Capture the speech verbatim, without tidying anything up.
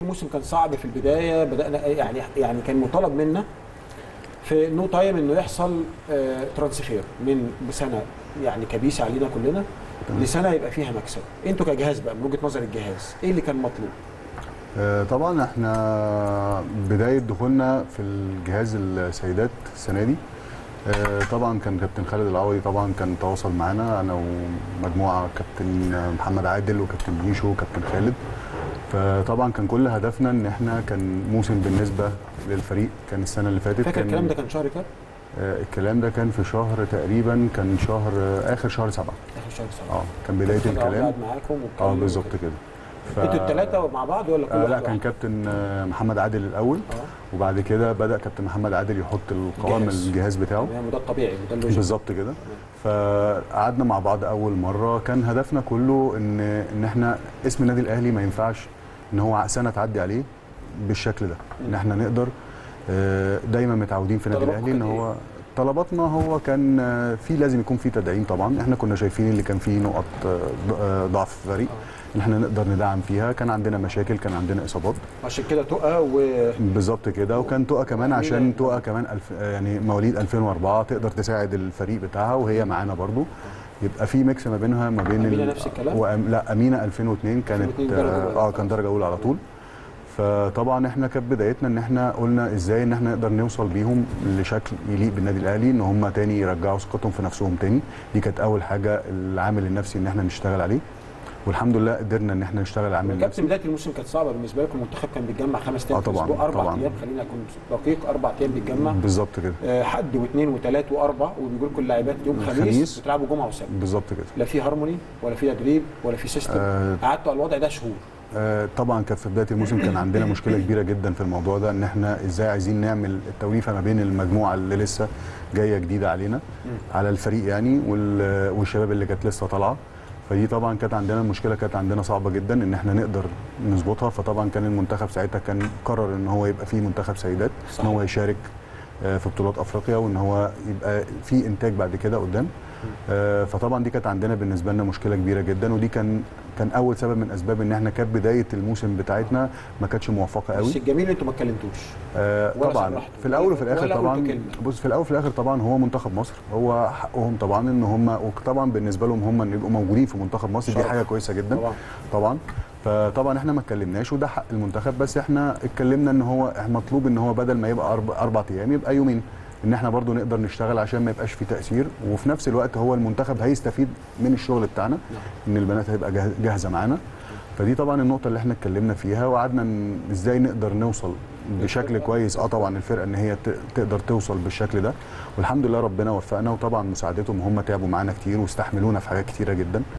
الموسم كان صعب في البدايه، بدانا يعني يعني كان مطالب منا في نو تايم انه يحصل آه ترانسفير من بسنه يعني كبيسه علينا كلنا لسنه يبقى فيها مكسب. انتوا كجهاز بقى من وجهه نظر الجهاز ايه اللي كان مطلوب؟ آه طبعا احنا بدايه دخولنا في الجهاز السيدات السنه دي، آه طبعا كان كابتن خالد العوضي طبعا كان تواصل معانا انا ومجموعه، كابتن محمد عادل وكابتن ميشو وكابتن خالد. فطبعا كان كل هدفنا ان احنا كان موسم بالنسبه للفريق كان السنه اللي فاتت. فاكر الكلام ده كان شهر كام؟ آه الكلام ده كان في شهر تقريبا، كان شهر آه اخر شهر سبعه. اخر شهر سبعه. اه كان بدايه الكلام. قاعد معاكم اه بالظبط كده. ف... انتوا الثلاثه مع بعض ولا كل آه واحد؟ لا كان كابتن محمد عادل الاول. آه. وبعد كده بدا كابتن محمد عادل يحط القوام الجهاز بتاعه. ده الطبيعي وده اللوجيك بالظبط كده. فقعدنا مع بعض اول مره، كان هدفنا كله ان ان احنا اسم النادي الاهلي ما ينفعش ان هو سنه تعدي عليه بالشكل ده، ان احنا نقدر دايما متعودين في النادي الاهلي ان هو طلباتنا هو كان في لازم يكون في تدعيم. طبعا احنا كنا شايفين اللي كان فيه نقط ضعف في الفريق ان احنا نقدر ندعم فيها. كان عندنا مشاكل، كان عندنا اصابات، عشان كده تقى و بالظبط كده. وكان تقى كمان عشان تقى كمان الف... يعني مواليد ألفين وأربعة تقدر تساعد الفريق بتاعها وهي معانا برضو، يبقى في ميكس ما بينها ما بين أمينة ال... نفس الكلام؟ وأم... لا امينه ألفين واثنين كانت اه كان درجه اولى على طول. فطبعا احنا كانت بدايتنا ان احنا قلنا ازاي ان احنا نقدر نوصل بيهم لشكل يليق بالنادي الاهلي، ان هم تاني يرجعوا ثقتهم في نفسهم تاني. دي كانت اول حاجه، العامل النفسي ان احنا نشتغل عليه، والحمد لله قدرنا ان احنا نشتغل على العامل النفسي. بدايه الموسم كانت صعبه بالنسبه لكم، المنتخب كان بيتجمع خمس ايام في الاسبوع، اربع ايام، خلينا نكون دقيق، اربع ايام بيتجمع بالظبط كده. آه حد واثنين وثلاث واربع، وبيقول لكم اللاعبات يوم خميس بتلعبوا جمعه وسبت بالظبط كده. لا في هارموني ولا في تدريب ولا في سيستم. آه قعدتوا على الوضع ده شهور. آه طبعا كانت في بدايه الموسم كان عندنا مشكله كبيره جدا في الموضوع ده، ان احنا ازاي عايزين نعمل التوليفه ما بين المجموعه اللي لسه جايه جديده علينا على الفريق يعني والشباب اللي كانت لسه طالعه. فدي طبعا كانت عندنا المشكله، كانت عندنا صعبه جدا ان احنا نقدر نظبطها. فطبعا كان المنتخب ساعتها كان قرر ان هو يبقى فيه منتخب سيدات، ان هو يشارك في بطولات افريقيا وان هو يبقى في انتاج بعد كده قدام. فطبعا دي كانت عندنا بالنسبه لنا مشكله كبيره جدا، ودي كان كان اول سبب من اسباب ان احنا كانت بدايه الموسم بتاعتنا ما كانتش موفقه قوي. بس الجميل انتوا ما اتكلمتوش. آه طبعا في الاول وفي الاخر طبعا، بص في الاول وفي الاخر طبعا هو منتخب مصر، هو حقهم طبعا ان هم، وطبعا بالنسبه لهم هم ان يبقوا موجودين في منتخب مصر دي حاجه كويسه جدا طبعا طبعا. فطبعا احنا ما اتكلمناش وده حق المنتخب، بس احنا اتكلمنا ان هو مطلوب ان هو بدل ما يبقى اربع, أربع ايام يبقى يومين، ان احنا برضو نقدر نشتغل عشان ما يبقاش في تاثير، وفي نفس الوقت هو المنتخب هيستفيد من الشغل بتاعنا، ان البنات هتبقى جاهزه معانا. فدي طبعا النقطه اللي احنا اتكلمنا فيها، وقعدنا ازاي نقدر نوصل بشكل كويس. اه طبعا الفرقه ان هي تقدر توصل بالشكل ده، والحمد لله ربنا وفقنا، وطبعا مساعدتهم هم تعبوا معانا كتير واستحملونا في حاجات كتيره جدا.